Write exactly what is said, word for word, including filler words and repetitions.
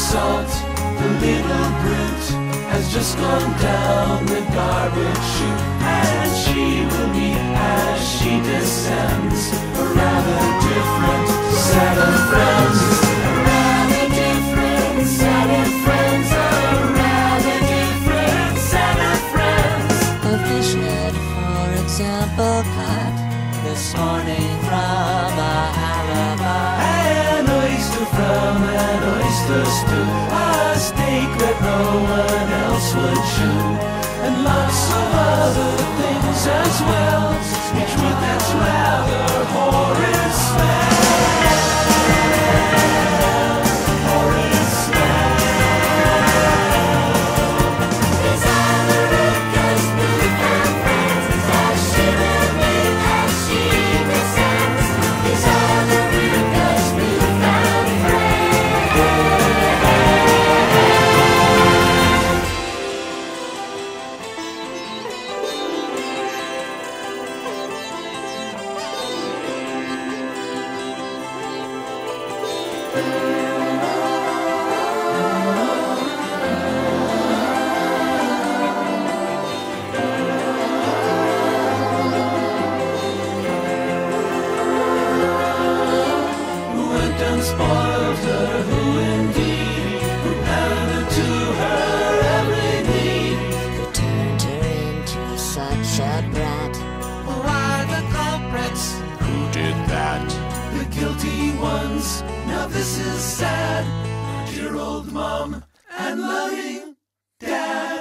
Salt, the little brute, has just gone down the garbage chute, and she will meet as she descends a rather different set of friends. A rather different set of friends. A rather different set of friends. A fish head, for example, caught this morning from a alibi. An oyster from an oyster stew, a steak that no one else would chew, and lots of other things as well, each with its rather horrid smell. Horrid smell. These are the Veruca's newfound friends, as she will meet as she descends. These are the Veruca's newfound friends. Who went and spoiled her, who indeed, who pandered to her every need? Who turned her into such a brat? Who are the culprits? Who did that? The guilty ones. Now this is sad. Dear old mom and loving dad.